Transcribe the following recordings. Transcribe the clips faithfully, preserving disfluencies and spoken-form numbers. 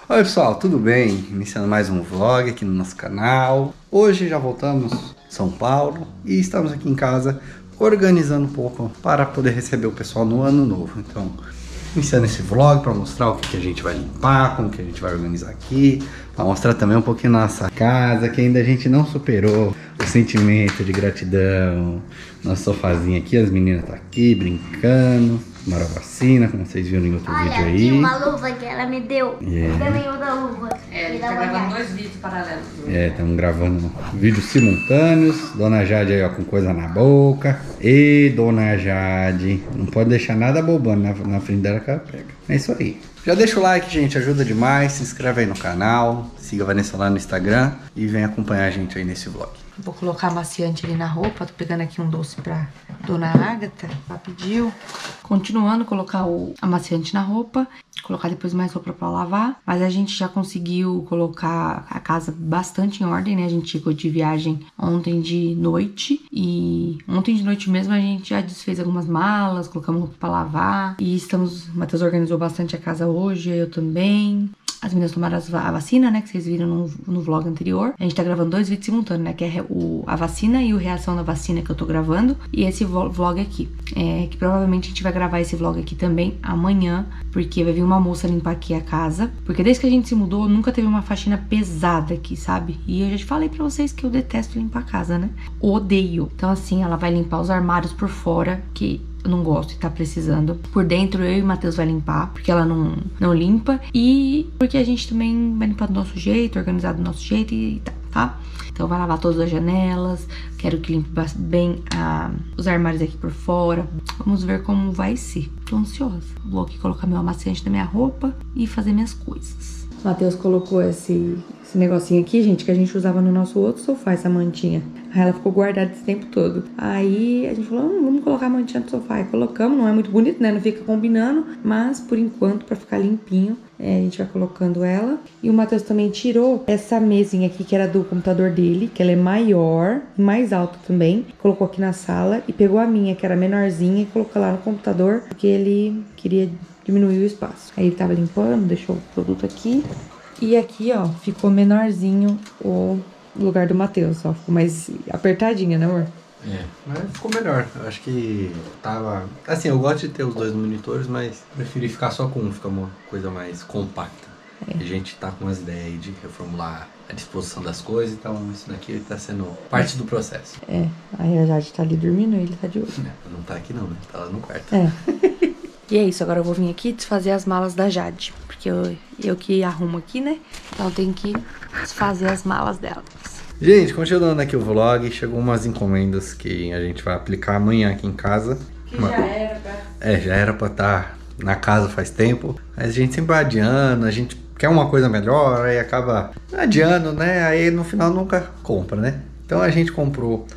Oi pessoal, tudo bem? Iniciando mais um vlog aqui no nosso canal. Hoje já voltamos de São Paulo e estamos aqui em casa organizando um pouco para poder receber o pessoal no ano novo. Então, iniciando esse vlog para mostrar o que, que a gente vai limpar, como que a gente vai organizar aqui, para mostrar também um pouquinho nossa casa, que ainda a gente não superou o sentimento de gratidão. Nosso sofazinho aqui, as meninas estão aqui brincando. Tomaram a vacina, como vocês viram em outro Olha, vídeo aí. Olha, uma luva que ela me deu. Yeah. Também outra luva. É, ele tá gravando dois vídeos paralelos. É, estamos gravando vídeos simultâneos. Dona Jade aí, ó, com coisa na boca. E Dona Jade, não pode deixar nada bobando na, na frente dela que ela pega. É isso aí. Já deixa o like, gente, ajuda demais. Se inscreve aí no canal. Siga a Vanessa lá no Instagram. E vem acompanhar a gente aí nesse vlog. Vou colocar amaciante ali na roupa. Tô pegando aqui um doce pra Dona Ágata. Ela pediu. Continuando, colocar o amaciante na roupa. Colocar depois mais roupa pra lavar. Mas a gente já conseguiu colocar a casa bastante em ordem, né? A gente chegou de viagem ontem de noite. E ontem de noite mesmo a gente já desfez algumas malas. Colocamos roupa pra lavar. E estamos... O Matheus organizou bastante a casa hoje. Eu também. As meninas tomaram a vacina, né, que vocês viram no, no vlog anterior. A gente tá gravando dois vídeos simultâneos, né, que é o, a vacina e o reação da vacina que eu tô gravando. E esse vlog aqui, é, que provavelmente a gente vai gravar esse vlog aqui também amanhã, porque vai vir uma moça limpar aqui a casa. Porque desde que a gente se mudou, nunca teve uma faxina pesada aqui, sabe? E eu já te falei pra vocês que eu detesto limpar a casa, né? Odeio. Então assim, ela vai limpar os armários por fora, que... eu não gosto e tá precisando. Por dentro eu e o Matheus vai limpar, porque ela não, não limpa. E porque a gente também vai limpar do nosso jeito, organizar do nosso jeito e tá, tá? Então vai lavar todas as janelas. Quero que limpe bem ah, os armários aqui por fora. Vamos ver como vai ser. Tô ansiosa. Vou aqui colocar meu amaciante na minha roupa e fazer minhas coisas. O Matheus colocou esse, esse negocinho aqui, gente, que a gente usava no nosso outro sofá, essa mantinha. Aí ela ficou guardada esse tempo todo. Aí a gente falou, hum, vamos colocar a mantinha no sofá. E colocamos, não é muito bonito, né? Não fica combinando. Mas, por enquanto, pra ficar limpinho, é, a gente vai colocando ela. E o Matheus também tirou essa mesinha aqui, que era do computador dele. Que ela é maior, mais alta também. Colocou aqui na sala. E pegou a minha, que era menorzinha, e colocou lá no computador. Porque ele queria diminuir o espaço. Aí ele tava limpando, deixou o produto aqui. E aqui, ó, ficou menorzinho o... lugar do Matheus, ó, ficou mais apertadinha, né, amor? É, mas ficou melhor. Eu acho que tava... Assim, eu gosto de ter os dois monitores, mas preferi ficar só com um, fica uma coisa mais compacta. É. A gente tá com umas ideias aí de reformular a disposição das coisas, então isso daqui tá sendo parte do processo. É, aí a Jade tá ali dormindo e ele tá de olho. É, não tá aqui não, né? Tá lá no quarto. É. E é isso, agora eu vou vir aqui desfazer as malas da Jade, porque eu, eu que arrumo aqui, né? Então eu tenho que desfazer as malas dela. Gente, continuando aqui o vlog, chegou umas encomendas que a gente vai aplicar amanhã aqui em casa. Que Uma... já era pra... É, já era pra estar na casa faz tempo, mas a gente sempre vai adiando, a gente quer uma coisa melhor, aí acaba adiando, né? Aí no final nunca compra, né? Então a gente comprou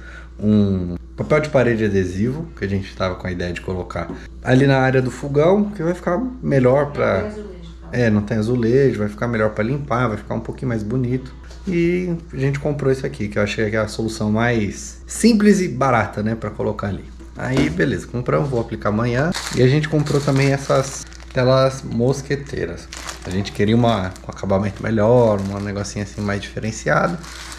um papel de parede adesivo, que a gente tava com a ideia de colocar ali na área do fogão, que vai ficar melhor pra... Não tem azulejo, tá? É, não tem azulejo, vai ficar melhor pra limpar, vai ficar um pouquinho mais bonito. E a gente comprou isso aqui, que eu achei que é a solução mais simples e barata, né, pra colocar ali. Aí, beleza, compramos, vou aplicar amanhã. E a gente comprou também essas telas mosqueteiras. A gente queria uma com acabamento melhor, um negocinho assim mais diferenciado.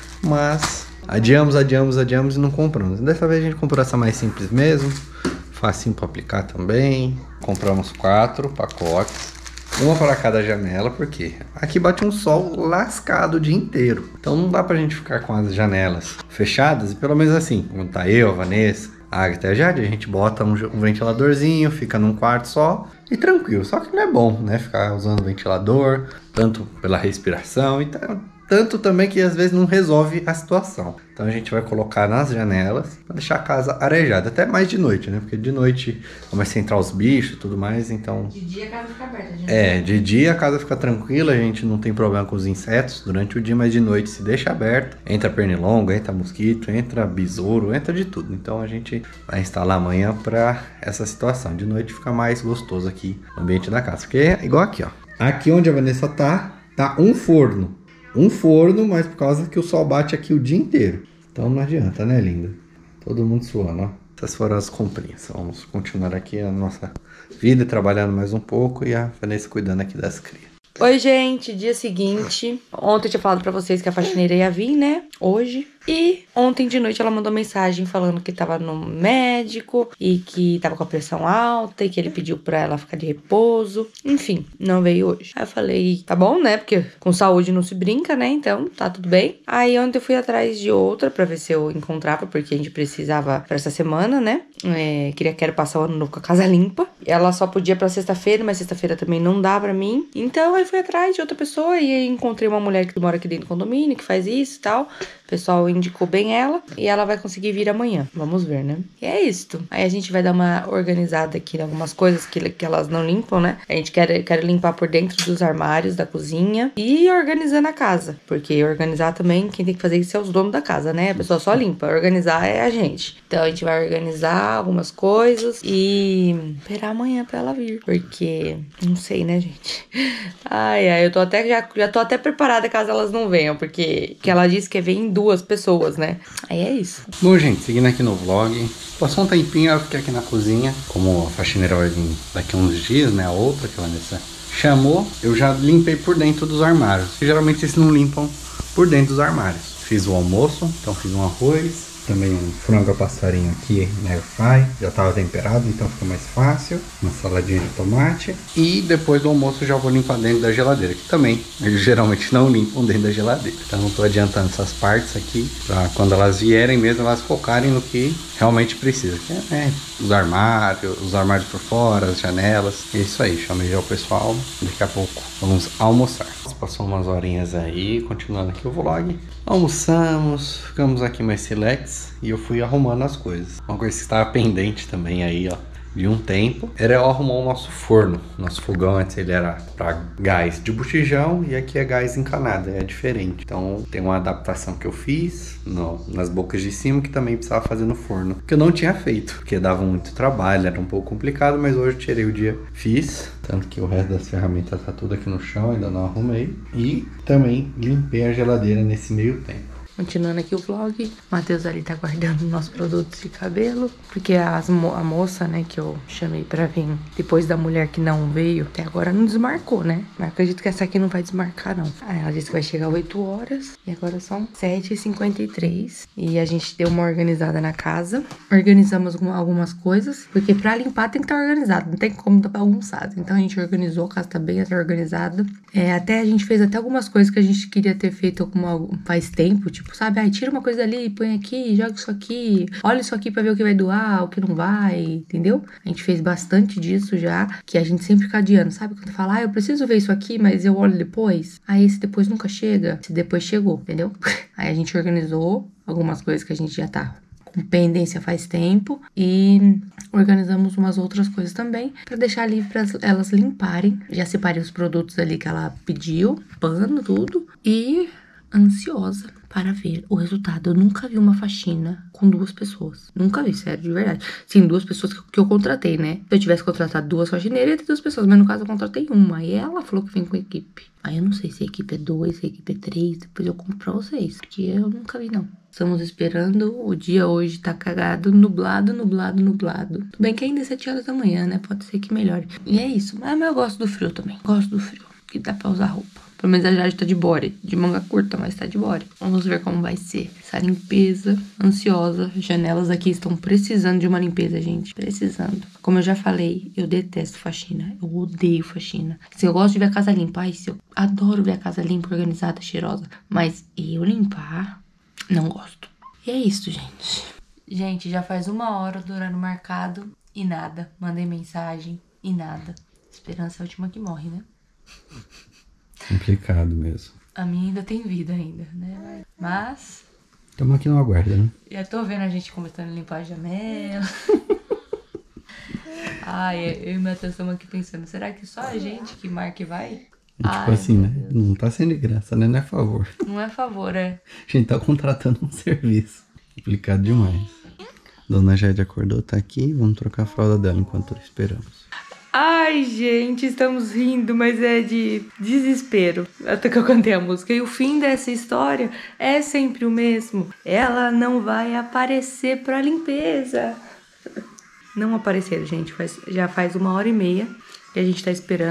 Mas adiamos, adiamos, adiamos e não compramos. Dessa vez a gente comprou essa mais simples mesmo. Facinho pra aplicar também. Compramos quatro pacotes. Uma para cada janela, porque aqui bate um sol lascado o dia inteiro. Então não dá pra gente ficar com as janelas fechadas. E pelo menos assim, quando tá eu, a Vanessa, a Agatha e a Jade, a gente bota um, um ventiladorzinho, fica num quarto só e tranquilo. Só que não é bom, né? Ficar usando ventilador, tanto pela respiração e tal. Tanto também que às vezes não resolve a situação. Então a gente vai colocar nas janelas para deixar a casa arejada. Até mais de noite, né? Porque de noite começa a entrar os bichos e tudo mais, então... De dia a casa fica aberta. Gente. É, de dia a casa fica tranquila, a gente não tem problema com os insetos durante o dia, mas de noite se deixa aberto. Entra pernilongo, entra mosquito, entra besouro, entra de tudo. Então a gente vai instalar amanhã para essa situação. De noite fica mais gostoso aqui no ambiente da casa. Porque é igual aqui, ó. Aqui onde a Vanessa tá, tá um forno. Um forno, mas por causa que o sol bate aqui o dia inteiro. Então não adianta, né, linda? Todo mundo suando, ó. Essas foram as comprinhas. Vamos continuar aqui a nossa vida, trabalhando mais um pouco e a Vanessa cuidando aqui das crias. Oi, gente, dia seguinte. Ontem eu tinha falado pra vocês que a faxineira ia vir, né? Hoje. E ontem de noite ela mandou mensagem falando que tava no médico e que tava com a pressão alta e que ele pediu pra ela ficar de repouso. Enfim, não veio hoje. Aí eu falei, tá bom, né? Porque com saúde não se brinca, né? Então, tá tudo bem. Aí ontem eu fui atrás de outra pra ver se eu encontrava, porque a gente precisava pra essa semana, né? É, queria, quero passar o ano novo com a casa limpa. Ela só podia pra sexta-feira, mas sexta-feira também não dá pra mim. Então, aí fui atrás de outra pessoa e aí encontrei uma mulher que mora aqui dentro do condomínio, que faz isso e tal. O pessoal indicou bem ela e ela vai conseguir vir amanhã. Vamos ver, né? E é isso. Aí a gente vai dar uma organizada aqui em algumas coisas que, que elas não limpam, né? A gente quer, quer limpar por dentro dos armários da cozinha e organizando a casa. Porque organizar também, quem tem que fazer isso é os donos da casa, né? A pessoa só limpa. Organizar é a gente. Então a gente vai organizar algumas coisas e esperar amanhã pra ela vir. Porque, não sei, né, gente? Ai, ai, eu tô até, já, já tô até preparada caso elas não venham. Porque que ela disse que vem duas pessoas, né? Aí é isso. Bom, gente, seguindo aqui no vlog, passou um tempinho, eu fiquei aqui na cozinha. Como a faxineira vai vir daqui a uns dias, né? A outra que a Vanessa chamou, eu já limpei por dentro dos armários. Geralmente eles não limpam por dentro dos armários. Fiz o almoço, então fiz um arroz, também um frango a passarinho aqui na air fry, já estava temperado, então fica mais fácil. Uma saladinha de tomate. E depois do almoço já vou limpar dentro da geladeira, que também eles geralmente não limpam dentro da geladeira. Então eu tô adiantando essas partes aqui, para quando elas vierem mesmo, elas focarem no que realmente precisa. Que é, né, os armários, os armários por fora, as janelas. É isso aí, chamei já o pessoal. Daqui a pouco vamos almoçar. Passou umas horinhas aí, continuando aqui o vlog. Almoçamos, ficamos aqui mais relax e eu fui arrumando as coisas. Uma coisa que estava pendente também aí, ó, de um tempo, era eu arrumar o nosso forno. Nosso fogão antes ele era para gás de botijão e aqui é gás encanado, é diferente. Então tem uma adaptação que eu fiz no, nas bocas de cima que também precisava fazer no forno, que eu não tinha feito, porque dava muito trabalho, era um pouco complicado, mas hoje eu tirei o dia, fiz. Tanto que o resto das ferramentas tá tudo aqui no chão, ainda não arrumei. E também limpei a geladeira nesse meio tempo. Continuando aqui o vlog, o Matheus ali tá guardando nossos produtos de cabelo, porque as mo a moça, né, que eu chamei pra vir depois da mulher que não veio, até agora não desmarcou, né? Mas acredito que essa aqui não vai desmarcar, não. Aí ela disse que vai chegar às oito horas, e agora são sete e cinquenta e três. E a gente deu uma organizada na casa, organizamos algumas coisas, porque pra limpar tem que estar organizado, não tem como tá bagunçado. Então a gente organizou, a casa tá bem até organizada. É, até a gente fez até algumas coisas que a gente queria ter feito alguma, faz tempo, tipo, sabe? Ai, tira uma coisa dali, põe aqui, joga isso aqui, olha isso aqui pra ver o que vai doar, o que não vai, entendeu? A gente fez bastante disso já, que a gente sempre fica adiando, sabe? Quando fala, ah, eu preciso ver isso aqui, mas eu olho depois. Aí esse depois nunca chega, esse depois chegou, entendeu? Aí a gente organizou algumas coisas que a gente já tá com pendência faz tempo e organizamos umas outras coisas também pra deixar livre pra elas limparem. Já separei os produtos ali que ela pediu, pano, tudo, e ansiosa para ver o resultado. Eu nunca vi uma faxina com duas pessoas. Nunca vi, sério, de verdade. Sim, duas pessoas que, que eu contratei, né? Se eu tivesse contratado duas faxineiras, ia ter duas pessoas. Mas no caso, eu contratei uma. E ela falou que vem com equipe. Aí eu não sei se a equipe é dois, se a equipe é três. Depois eu conto pra vocês. Porque eu nunca vi, não. Estamos esperando. O dia hoje tá cagado. Nublado, nublado, nublado. Tudo bem que ainda é sete horas da manhã, né? Pode ser que melhore. E é isso. Mas, mas eu gosto do frio também. Gosto do frio. Que dá pra usar roupa. Pelo menos a Jade tá de body, de manga curta, mas tá de body. Vamos ver como vai ser essa limpeza. Ansiosa. Janelas aqui estão precisando de uma limpeza, gente. Precisando. Como eu já falei, eu detesto faxina. Eu odeio faxina. Se eu gosto de ver a casa limpa, ai, se eu adoro ver a casa limpa, organizada, cheirosa. Mas eu limpar, não gosto. E é isso, gente. Gente, já faz uma hora do horário marcado e nada. Mandei mensagem e nada. Esperança é a última que morre, né? Complicado mesmo. A minha ainda tem vida ainda, né? Mas... estamos aqui no aguardo, né? Já tô vendo a gente começando a limpar a janela. Ai, eu e o Matheus estamos aqui pensando, será que só a gente que marca e vai? E, tipo Ai, assim, né? Não tá sendo de graça, né? Não é favor. Não é favor, é. A gente tá contratando um serviço. Complicado demais. Dona Jade acordou, tá aqui. Vamos trocar a fralda dela enquanto esperamos. Ai, gente, estamos rindo, mas é de desespero. Até que eu cantei a música. E o fim dessa história é sempre o mesmo. Ela não vai aparecer pra limpeza. Não apareceram, gente. Faz, já faz uma hora e meia que a gente tá esperando.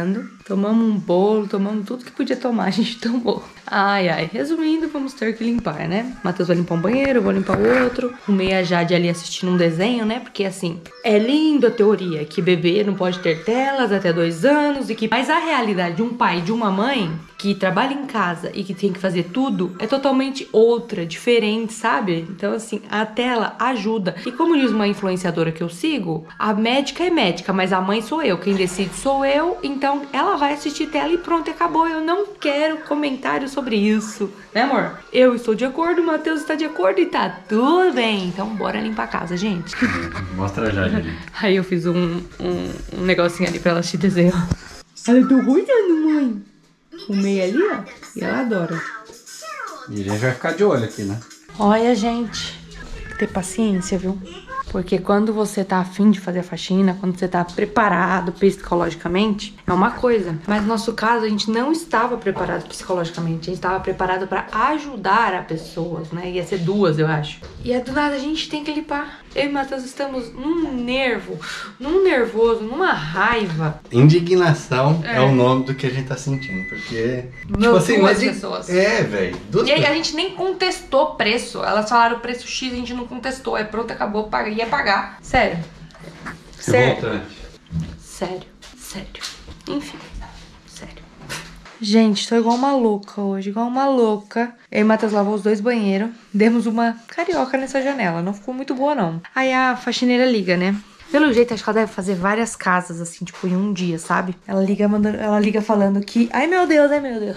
Tomamos um bolo, tomamos tudo que podia tomar, a gente tomou. Ai, ai. Resumindo, vamos ter que limpar, né? Matheus vai limpar um banheiro, eu vou limpar o outro. O meia Jade ali assistindo um desenho, né? Porque, assim, é lindo a teoria que bebê não pode ter telas até dois anos e que... Mas a realidade de um pai e de uma mãe que trabalha em casa e que tem que fazer tudo é totalmente outra, diferente, sabe? Então, assim, a tela ajuda. E como diz uma influenciadora que eu sigo, a médica é médica, mas a mãe sou eu. Quem decide sou eu. Então, ela vai assistir tela e pronto, acabou. Eu não quero comentários sobre isso. Né, amor? Eu estou de acordo, o Matheus está de acordo e tá tudo bem. Então, bora limpar a casa, gente. Mostra já, gente. Aí eu fiz um, um, um negocinho ali pra ela assistir desenho. Ai, eu tô cuidando, mãe. O meio ali, ó. E ela adora. E a gente vai ficar de olho aqui, né? Olha, gente. Tem que ter paciência, viu? Porque quando você tá afim de fazer a faxina, quando você tá preparado psicologicamente, é uma coisa. Mas no nosso caso, a gente não estava preparado psicologicamente. A gente estava preparado pra ajudar a pessoas, né? Ia ser duas, eu acho. E é do nada, a gente tem que limpar. Eu e o Matheus estamos num nervo, num nervoso, numa raiva. Indignação é, é o nome do que a gente tá sentindo. Porque, Meu, tipo assim, duas mas pessoas. É, velho. E aí a gente nem contestou preço. Elas falaram o preço X, a gente não contestou. É pronto, acabou, paga. Ia pagar. Sério. Sério. Sério. Sério. Enfim. Sério. Gente, tô igual uma louca hoje. Igual uma louca. Eu e o Matheus lavou os dois banheiros. Demos uma carioca nessa janela. Não ficou muito boa, não. Aí a faxineira liga, né? Pelo jeito, acho que ela deve fazer várias casas, assim, tipo, em um dia, sabe? Ela liga, mandando, ela liga falando que... Ai, meu Deus, ai, meu Deus.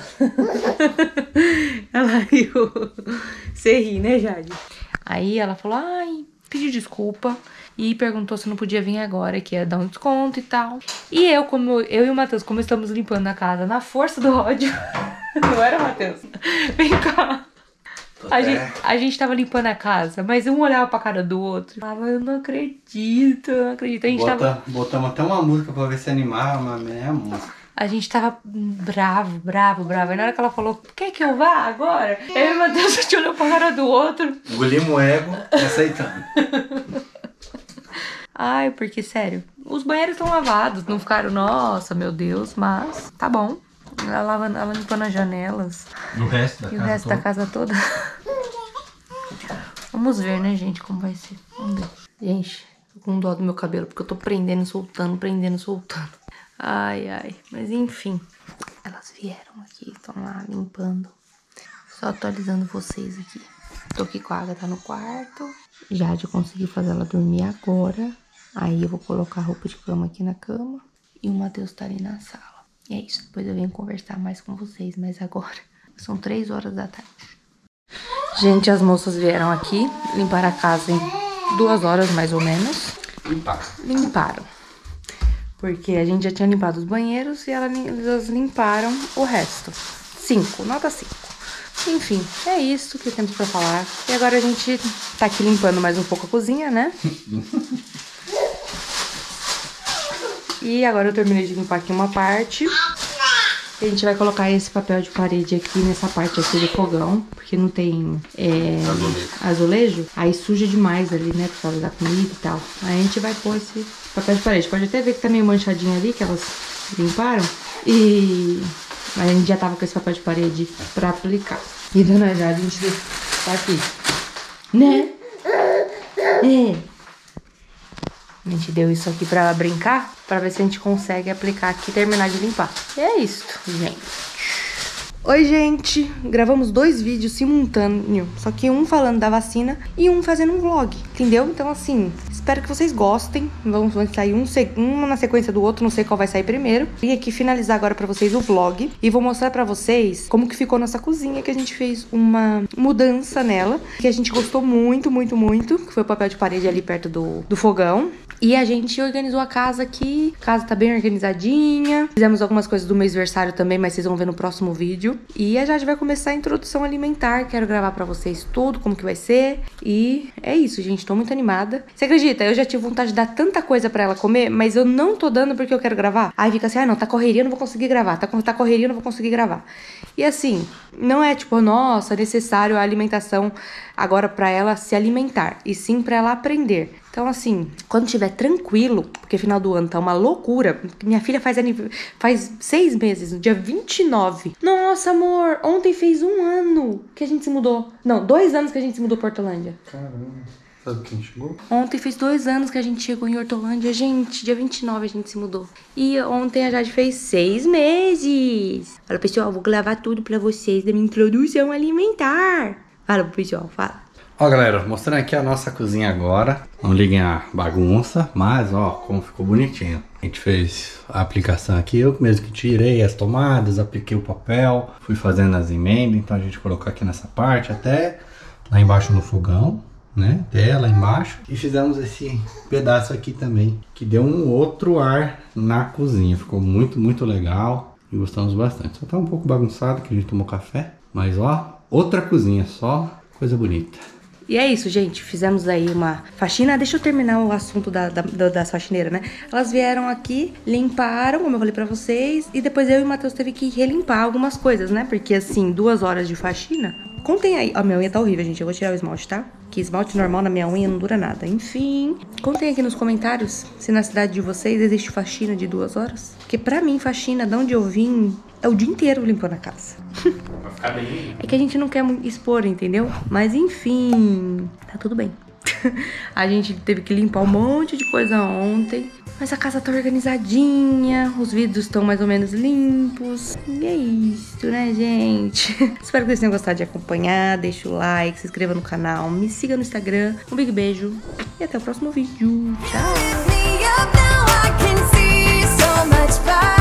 Ela riu. Você ri, né, Jade? Aí ela falou, ai, pediu desculpa. E perguntou se não podia vir agora, que ia dar um desconto e tal. E eu, como eu e o Matheus, como estamos limpando a casa na força do ódio... Não era, Matheus? Vem cá. A gente, a gente tava limpando a casa, mas um olhava pra cara do outro e falava, eu não acredito, eu não acredito. A gente Bota, tava... Botamos até uma música pra ver se animava, mas nem a música. A gente tava bravo, bravo, bravo. E na hora que ela falou, quer que eu vá agora? Eu e o Matheus, a gente olhou pra cara do outro. Engolimos o ego e aceitamos. Ai, porque, sério, os banheiros estão lavados, não ficaram, nossa, meu Deus, mas tá bom. Ela, lava, ela limpando as janelas. E o resto da e casa o resto toda? da casa toda. Vamos ver, né, gente, como vai ser. Vamos ver. Gente, tô com dó do meu cabelo, porque eu tô prendendo, soltando, prendendo, soltando. Ai, ai. Mas enfim, elas vieram aqui, estão lá limpando. Só atualizando vocês aqui. Tô aqui com a Agatha no quarto. Já de conseguir fazer ela dormir agora. Aí eu vou colocar a roupa de cama aqui na cama. E o Matheus tá ali na sala. E é isso, depois eu venho conversar mais com vocês. Mas agora são três horas da tarde. Gente, as moças vieram aqui limpar a casa em duas horas mais ou menos. Limparam. Limparam. Porque a gente já tinha limpado os banheiros e elas limparam o resto. Cinco, nota cinco. Enfim, é isso que temos pra falar. E agora a gente tá aqui limpando mais um pouco a cozinha, né? E agora eu terminei de limpar aqui uma parte. A gente vai colocar esse papel de parede aqui nessa parte aqui do fogão, porque não tem é, azulejo. azulejo. Aí suja demais ali, né, por causa da comida e tal. Aí a gente vai pôr esse papel de parede. Pode até ver que tá meio manchadinho ali, que elas limparam. E a gente já tava com esse papel de parede pra aplicar. E dona Jade, a gente tá aqui, né? É. A gente deu isso aqui pra brincar, pra ver se a gente consegue aplicar aqui e terminar de limpar. E é isso, gente. Oi, gente. Gravamos dois vídeos simultâneos, só que um falando da vacina e um fazendo um vlog, entendeu? Então, assim, espero que vocês gostem. Vamos sair um, um na sequência do outro, não sei qual vai sair primeiro. Vim aqui finalizar agora pra vocês o vlog e vou mostrar pra vocês como que ficou nossa cozinha, que a gente fez uma mudança nela, que a gente gostou muito, muito, muito, que foi o papel de parede ali perto do, do fogão. E a gente organizou a casa aqui. A casa tá bem organizadinha. Fizemos algumas coisas do mêsversário também, mas vocês vão ver no próximo vídeo. E a Jade vai começar a introdução alimentar. Quero gravar pra vocês tudo, como que vai ser. E é isso, gente. Tô muito animada. Você acredita? acredita? Eu já tive vontade de dar tanta coisa pra ela comer, mas eu não tô dando porque eu quero gravar. Aí fica assim, ah, não, tá correria, eu não vou conseguir gravar. Tá, tá correria, eu não vou conseguir gravar. E assim, não é tipo, nossa, necessário a alimentação agora pra ela se alimentar, e sim pra ela aprender. Então, assim, quando estiver tranquilo, porque final do ano tá uma loucura. Minha filha faz, faz seis meses, no dia vinte e nove. Nossa, amor, ontem fez um ano que a gente se mudou. Não, dois anos que a gente se mudou pra Hortolândia. Caramba. Sabe quem chegou? Ontem fez dois anos que a gente chegou em Hortolândia. Gente, dia vinte e nove a gente se mudou. E ontem a Jade fez seis meses. Fala, pessoal, vou gravar tudo pra vocês da minha introdução alimentar. Fala pro pessoal, fala. Ó, galera, mostrando aqui a nossa cozinha agora. Não liguem a bagunça, mas ó, como ficou bonitinho. A gente fez a aplicação aqui, eu mesmo que tirei as tomadas, apliquei o papel, fui fazendo as emendas. Então a gente colocou aqui nessa parte, até lá embaixo no fogão, né? Até lá embaixo. E fizemos esse pedaço aqui também, que deu um outro ar na cozinha. Ficou muito, muito legal e gostamos bastante. Só tá um pouco bagunçado, que a gente tomou café. Mas ó, outra cozinha, só coisa bonita. E é isso, gente. Fizemos aí uma faxina. Deixa eu terminar o assunto da, da, da, das faxineiras, né? Elas vieram aqui, limparam, como eu falei pra vocês. E depois eu e o Matheus teve que relimpar algumas coisas, né? Porque, assim, duas horas de faxina. Contem aí. A minha unha tá horrível, gente. Eu vou tirar o esmalte, tá? Que esmalte normal na minha unha não dura nada. Enfim, contem aqui nos comentários se na cidade de vocês existe faxina de duas horas. Porque pra mim, faxina, de onde eu vim, é o dia inteiro limpando a casa. Vai ficar bem. É que a gente não quer expor, entendeu? Mas enfim, tá tudo bem. A gente teve que limpar um monte de coisa ontem. Mas a casa tá organizadinha, os vidros estão mais ou menos limpos. E é isso, né, gente? Espero que vocês tenham gostado de acompanhar. Deixa o like, se inscreva no canal, me siga no Instagram. Um big beijo e até o próximo vídeo. Tchau!